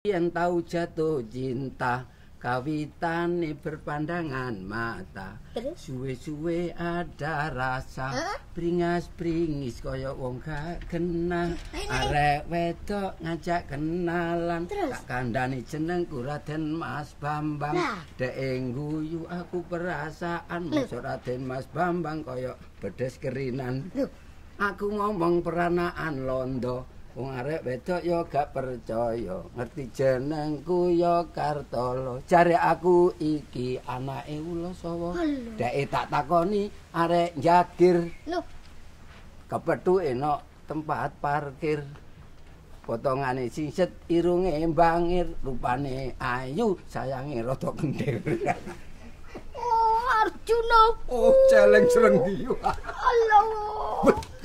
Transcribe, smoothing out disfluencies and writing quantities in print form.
yang tahu jatuh cinta kawitane berpandangan mata suwe-suwe ada rasa bringas-bringis kaya wong gak kenal arek wedok ngajak kenalan tak kandhani jenengku Raden Mas Bambang dek guyu aku perasaan musuh Raden Mas Bambang kaya bedes kerinan aku ngomong peranaan londo wong arek wedok yo gak percaya ngerti jenengku yo Kartolo jare aku iki anake Ulasawa deke tak takoni arek njagir lho kepethuke nok tempat parkir potongane singset irunge bangir rupane ayu sayange rada kendhir oh Arjuna oh celeng srenggiyu Allah